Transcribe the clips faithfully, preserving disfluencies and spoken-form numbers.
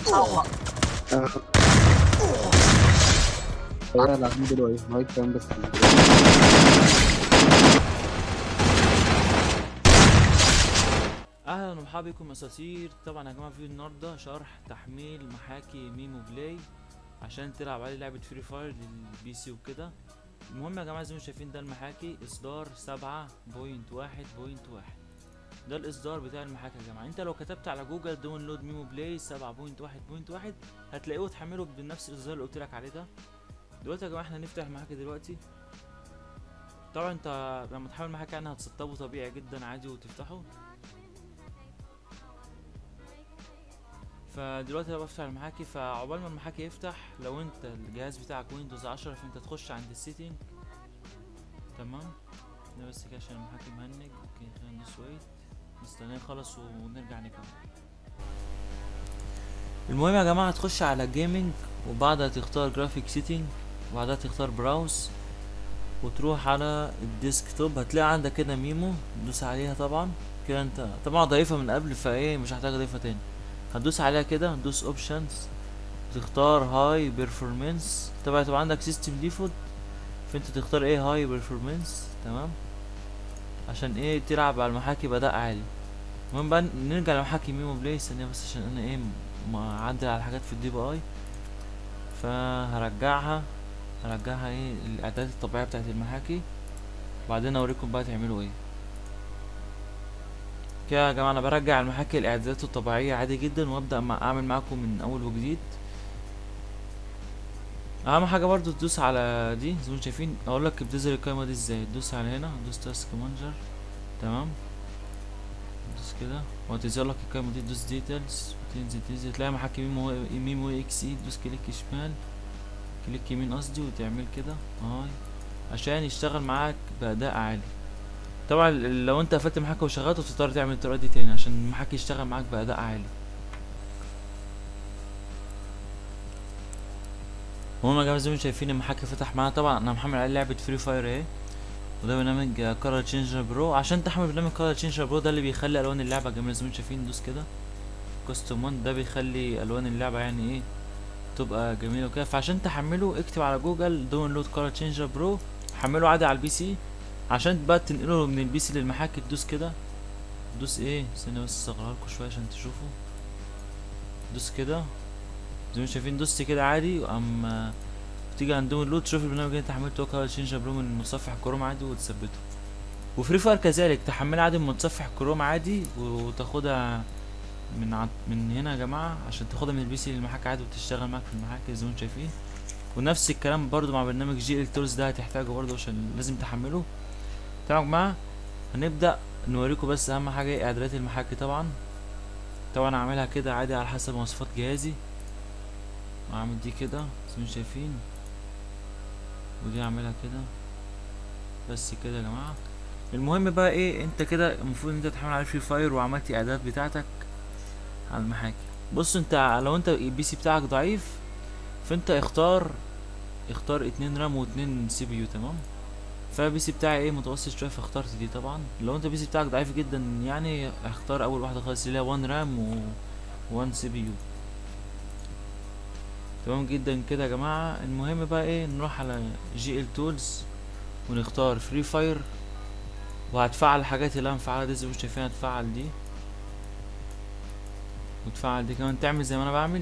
الله. لا لا الحمد لله هاي كان بس. اهلا ومرحبا بكم اساطير. طبعا يا جماعه في النهارده شرح تحميل محاكي ميمو بلاي عشان تلعب عليه لعبه فري فاير للبي سي وكده. المهم يا جماعه زي ما شايفين ده المحاكي اصدار سبعة نقطة واحد نقطة واحد. ده الاصدار بتاع المحاكي يا جماعه. انت لو كتبت على جوجل داونلود ميمو بلاي سبعة نقطة واحد نقطة واحد هتلاقيه وتحمله بنفس الاصدار اللي قلت لك عليه ده. دلوقتي يا جماعه احنا هنفتح المحاكي دلوقتي. طبعا انت لما تحمل المحاكي يعني هتسطبه طبيعي جدا عادي وتفتحه. فدلوقتي انا بفتح المحاكي، فعقبال ما المحاكي يفتح لو انت الجهاز بتاعك ويندوز عشرة فانت تخش عند السيتنج. تمام ده بس كده عشان المحاكي مهنج. اوكي خلينا ندوس ويت نستناه يخلص ونرجع نكمل. المهم يا جماعه هتخش على جيمنج وبعدها تختار جرافيك سيتنج وبعدها تختار براوز وتروح على الديسكتوب. هتلاقي عندك كده ميمو تدوس عليها. طبعا كده انت طبعا ضايفها من قبل فايه مش هحتاج اضيفها تاني. هتدوس عليها كده ندوس اوبشنز تختار هاي بيرفورمانس. طبعا تبقى عندك سيستم ديفولت فانت تختار ايه هاي بيرفورمانس. تمام عشان ايه تلعب على المحاكي بأداء عالي. المهم بقى نرجع لمحاكي ميمو بلاي ثانيه بس عشان انا ايه ما عدل على حاجات في الدي بي اي. فهرجعها هرجعها ايه الاعدادات الطبيعيه بتاعت المحاكي وبعدين اوريكم بقى تعملوا ايه. كده يا جماعه انا برجع المحاكي الاعدادات الطبيعيه عادي جدا وابدا مع اعمل معاكم من اول وجديد. اهم حاجه برضو تدوس على دي زي ما شايفين. اقول لك بتظهر القائمه دي ازاي. تدوس على هنا دوس تاسك مانجر. تمام دوس كده وهتظهر لك القائمه دي. تدوس ديتيلز وتنزل تنزل تلاقي محاكي ميمو ميمو اكس اي. تدوس كليك شمال كليك يمين قصدي وتعمل كده هاي عشان يشتغل معاك بأداء عالي. طبعا لو انت قفلت المحاكي وشغلته تضطر تعمل الطريقه دي تاني عشان المحاكي يشتغل معاك بأداء عالي. المهم يا جماعه زي ما شايفين المحاكي فتح معانا. طبعا انا محمل عليه لعبه فري فاير اهي وده برنامج كولر تشينجر برو. عشان تحمل برنامج كولر تشينجر برو ده اللي بيخلي الوان اللعبه جميله زي ما شايفين. دوس كده كاستم ده بيخلي الوان اللعبه يعني ايه تبقى جميله وكده. فعشان تحمله اكتب على جوجل داونلود كولر تشينجر برو حمله عادي على البي سي. عشان بقى تنقله من البي سي للمحاكي تدوس كده دوس ايه ثانيه بس اصغرها لكم شويه عشان تشوفوا. دوس كده زي ما شايفين دوست كده عادي. واما تيجي عند داونلود تشوف البرنامج اللي انت حملته كولر تشينجر برو من متصفح كروم عادي وتثبته. وفري فاير كذلك تحملها عادي من متصفح كروم عادي وتاخدها من عد... من هنا يا جماعه عشان تاخدها من البي سي للمحاكي عادي وتشتغل معاك في المحاكي زي ما انتم شايفين. ونفس الكلام برضو مع برنامج جي ال تولز ده هتحتاجه برضو عشان لازم تحمله. تمام يا جماعه هنبدا نوريكم بس اهم حاجه ايه اعدادات المحاكي. طبعا طبعا اعملها كده عادي على حسب مواصفات جهازي. اعمل دي كده زي ما شايفين ودي اعملها كده بس كده يا جماعه. المهم بقى ايه انت كده المفروض انت تحمل على فري فاير وعملت اعدادات بتاعتك على المحاكي. بص انت لو انت البي سي بتاعك ضعيف فانت اختار اختار اتنين رام واتنين سي بي يو. تمام فالبي سي بتاعي ايه متوسط شويه فاخترت دي. طبعا لو انت البي سي بتاعك ضعيف جدا يعني اختار اول واحده خالص اللي هي واحد رام و واحد سي بي يو. تمام جدا كده يا جماعه. المهم بقى ايه نروح على جي ال تولز ونختار فري فاير وهتفعل الحاجات اللي انا مفعلها دي زي ما انتم شايفين. هتفعل دي وتفعل دي كمان تعمل زي ما انا بعمل.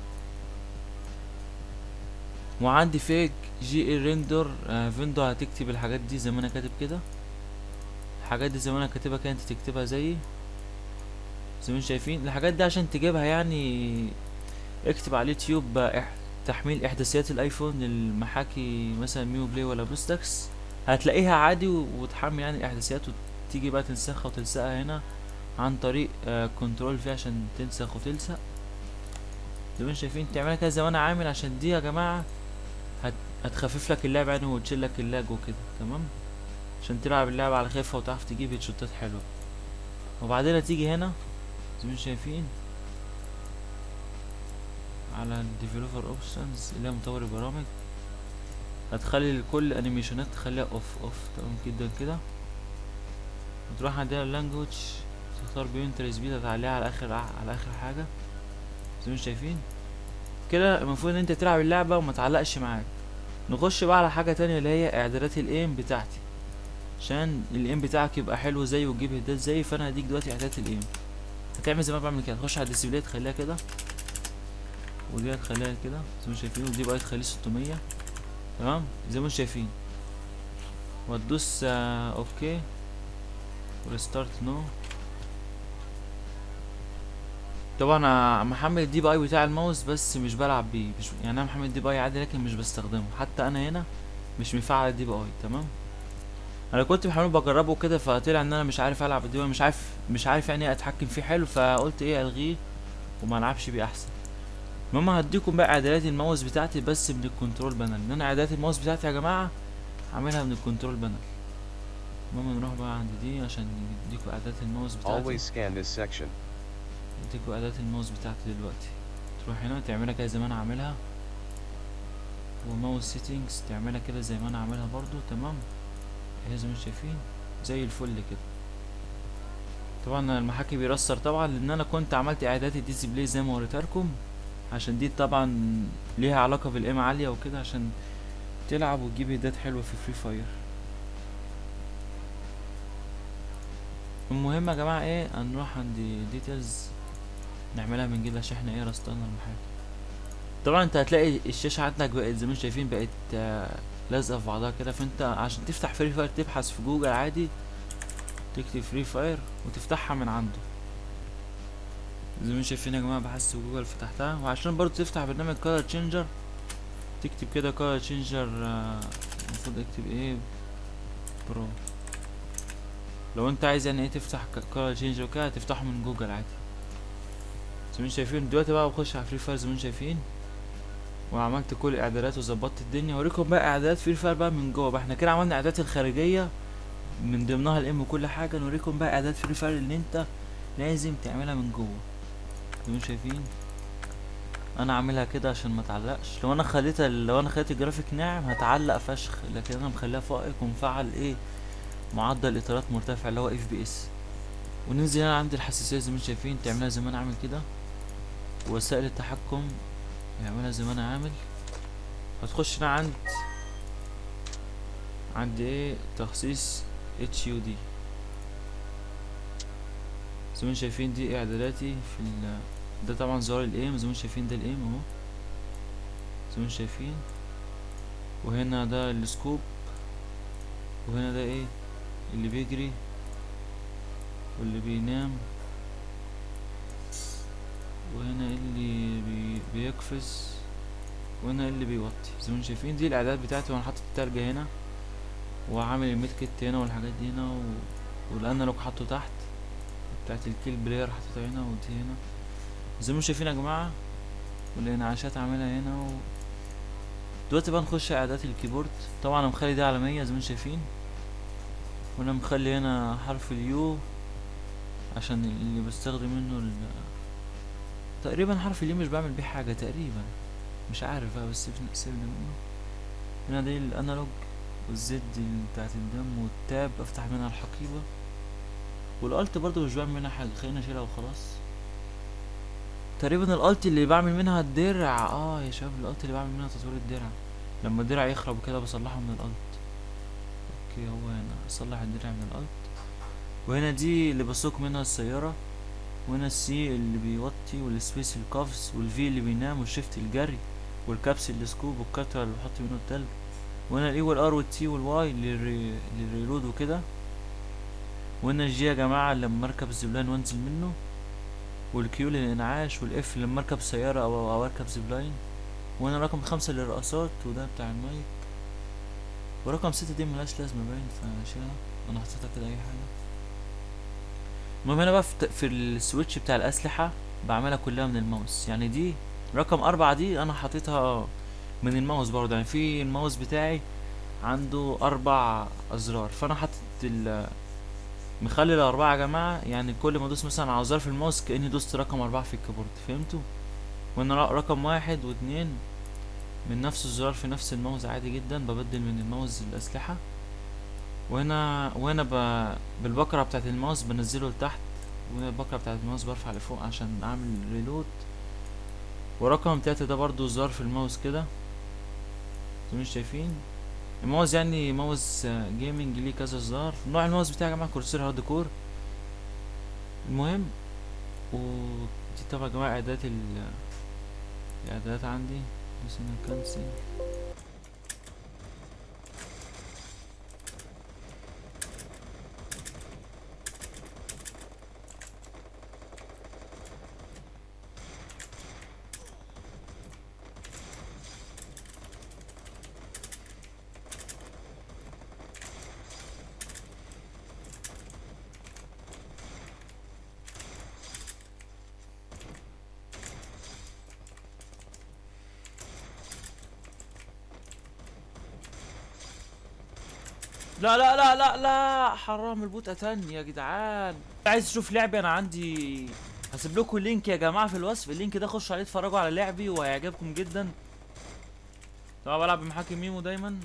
وعندي فيك جي ال ريندر آه فيندو هتكتب الحاجات دي زي ما انا كاتب كده. الحاجات دي زي ما انا كاتبها كده انت تكتبها زيي زي ما انتم شايفين. الحاجات دي عشان تجيبها يعني اكتب على اليوتيوب إح... تحميل احداثيات الايفون للمحاكي مثلا ميو بلاي ولا بلوستاكس هتلاقيها عادي وتحمل يعني الاحداثيات وتيجي بقى تنسخها وتلصقها هنا عن طريق آه كنترول في عشان تنسخ وتلصق زي ما انتم شايفين. تعملها كده زي ما انا عامل عشان دي يا جماعه هت... هتخفف لك اللعب يعني وتشيل لك اللاج وكده. تمام عشان تلعب اللعبه على خفه وتعرف تجيب هيدشوتات حلوه. وبعدين تيجي هنا زي ما انتم شايفين على الديفلوبر اوبشنز اللي هي مطور البرامج هتخلي كل انيميشنات تخليها اوف اوف. تمام جدا كده وتروح عندنا اللانجوج تختار بيونتر سبيد هتعليها على اخر على اخر حاجه زي ما انتم شايفين. كده المفروض ان انت تلعب اللعبة وما تعلقش معاك. نخش بقى على حاجة تانية اللي هي اعدادات الايم بتاعتي، عشان الايم بتاعك يبقى حلو زي وتجيب هدات زي. فانا هديك دلوقتي اعدادات الايم. هتعمل زي ما بعمل كده، تخش على الديسبلاي تخليها كده، ودي هتخليها كده زي ما انتم شايفين، ودي بقى تخليه ستمية تمام زي ما انتم شايفين، وتدوس آه اوكي وريستارت نو. طبعا انا محمل الدي بي اي بتاع الماوس بس مش بلعب بيه، مش يعني انا محمل الدي بي اي عادي لكن مش بستخدمه، حتى انا هنا مش مفعل الدي بي اي تمام. انا كنت محمله بجربه كده، فطلع ان انا مش عارف العب الدي بي اي، مش عارف مش عارف يعني ايه اتحكم فيه حلو، فقلت ايه الغيه وما العبش بيه احسن. المهم هديكم بقى اعدادات الماوس بتاعتي بس من الكنترول بانل، ان انا اعدادات الماوس بتاعتي يا جماعه عاملها من الكنترول بانل. المهم نروح بقى عند دي عشان نديكوا اعدادات الماوس بتاعتي. Always scan this section. نديكوا اعدادات الماوس بتاعتي دلوقتي. تروح هنا تعملها كده زي ما انا عاملها، وماوس سيتنجز تعملها كده زي ما انا عاملها برضو تمام، اهي زي ما انتم شايفين زي الفل كده. طبعا المحاكي بيرسر طبعا لان انا كنت عملت اعدادات الديسبلاي زي ما وريتها لكم، عشان دي طبعا ليها علاقه بالقيمه عاليه وكده، عشان تلعب وتجيب هدات حلوه في فري فاير. المهم يا جماعه ايه، هنروح عند ديتيلز نعملها من جديد عشان احنا ايه رستقنا المحاكي. طبعا انت هتلاقي الشاشه عندك بقت زي ما انتم شايفين بقت آه لازقه في بعضها كده، فانت عشان تفتح فري فاير تبحث في جوجل عادي، تكتب فري فاير وتفتحها من عنده زي ما انتم شايفين يا جماعه. بحثت في جوجل فتحتها. وعشان برضو تفتح برنامج كولر تشينجر تكتب كده كولر تشينجر، المفروض اكتب ايه برو. لو انت عايز يعني ايه تفتح كولر تشينجر وكده تفتحه من جوجل عادي زي ما انتم شايفين. دلوقتي بقى بخش على فري فاير زي ما انتم شايفين، وعملت كل الاعدادات وظبطت الدنيا. اوريكم بقى اعدادات فري فاير بقى من جوه بقى. احنا كده عملنا اعدادات الخارجيه من ضمنها الام وكل حاجه، نوريكم بقى اعدادات فري فاير اللي انت لازم تعملها من جوه زي ما انتم شايفين. انا عاملها كده عشان ما تعلقش. لو انا خليتها لو انا خليت الجرافيك ناعم هتعلق فشخ، لكن انا مخليها فائق ومفعل ايه معدل اطارات مرتفع اللي هو اف بي اس. وننزل هنا عند الحساسيه زي ما انتم شايفين تعملها زي ما انا عامل كده، وسائل التحكم يعملها زي ما انا عامل. هتخش هنا عند عند ايه تخصيص اتش يو دي زي ما انتم شايفين. دي اعداداتي في ال ده طبعا زرار الايم زي ما انتم شايفين، ده الايم اهو زي ما انتم شايفين. وهنا ده السكوب، وهنا ده ايه اللي بيجري واللي بينام، وهنا اللي بي بيقفز، وهنا اللي بيوطي زي ما انتم شايفين. دي الاعدادات بتاعتي، وانا حاطط الترجة هنا وعامل الميد كيت هنا والحاجات دي هنا، و... والانالوج حاطه تحت بتاعت الكيل بلاير حاططها هنا، ودي هنا زي ما انتم شايفين يا جماعه. والانعاشات عاملها هنا و... دلوقتي بقى نخش اعدادات الكيبورد. طبعا انا مخلي دي على مية زي ما انتم شايفين، وانا مخلي هنا حرف اليو عشان اللي بستخدم منه ال... تقريبا حرف اليو مش بعمل بيه حاجه تقريبا، مش عارف بقى، بس سيبنا منه. هنا دي الانالوج، والزد بتاعت الدم، والتاب افتح منها الحقيبه، والالت برضو مش بعمل منها حاجه، خلينا اشيلها وخلاص. تقريبا الالت اللي بعمل منها الدرع، اه يا شباب الالت اللي بعمل منها تطوير الدرع، لما الدرع يخرب كده بصلحه من الالت. اوكي هو هنا اصلح الدرع من الالت. وهنا دي اللي بسوق منها السياره، وهنا السي اللي بيوطي، والسبيس القفز، والفي اللي بينام، والشيفت الجري، والكابس السكوب، والكاتر اللي بحط منه التلج. وهنا الاي والار والتي والواي للريلود وكده. وهنا الجي يا جماعه لما اركب الزبلان وانزل منه، والكيو للانعاش، والاف لما اركب سياره او او اركب زبلاين. وهنا رقم خمسة للرقصات، وده بتاع المايك. ورقم ستة دي ملهاش لازمه باين فشيلها، انا حطيتها كده اي حاجه. المهم هنا بقى في, في السويتش بتاع الاسلحه بعملها كلها من الماوس. يعني دي رقم أربعة دي انا حطيتها من الماوس برضه، يعني في الماوس بتاعي عنده اربع ازرار، فانا حاطط ال مخلي الاربعه يا جماعه، يعني كل ما ادوس مثلا على زرار في الماوس كاني دوست رقم اربعة في الكيبورد، فهمتوا؟ وانا رقم واحد واتنين من نفس الزرار في نفس الماوس عادي جدا، ببدل من الماوس الاسلحه. وهنا وهنا ب... بالبكره بتاعت الماوس بنزله لتحت، وهنا البكره بتاعت الماوس برفع لفوق عشان اعمل ريلود. ورقم تلاتة ده برضو زرار في الماوس كده انتوا مش شايفين. الماوس يعني ماوس آه، جيمنج ليه كذا زرار. نوع الماوس بتاعي يا جماعه كورسير هارد كور. المهم، ودي طبعا يا جماعه اعدادات ال الاعدادات عندي. بس انا كنسل. لا لا لا لا لا، حرام البوت قتلني يا جدعان. عايز تشوف لعبي انا عندي، هسيب لكم اللينك يا جماعه في الوصف. اللينك ده خشوا عليه اتفرجوا على لعبي وهيعجبكم جدا. طبعا بلعب بمحاكي ميمو دايما.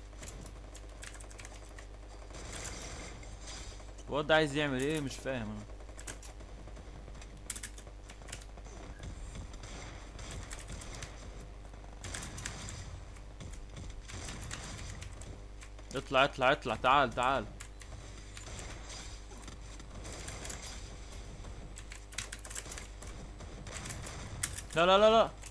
الواد ده عايز يعمل ايه مش فاهم انا. اطلع اطلع اطلع، تعال تعال. لا لا لا لا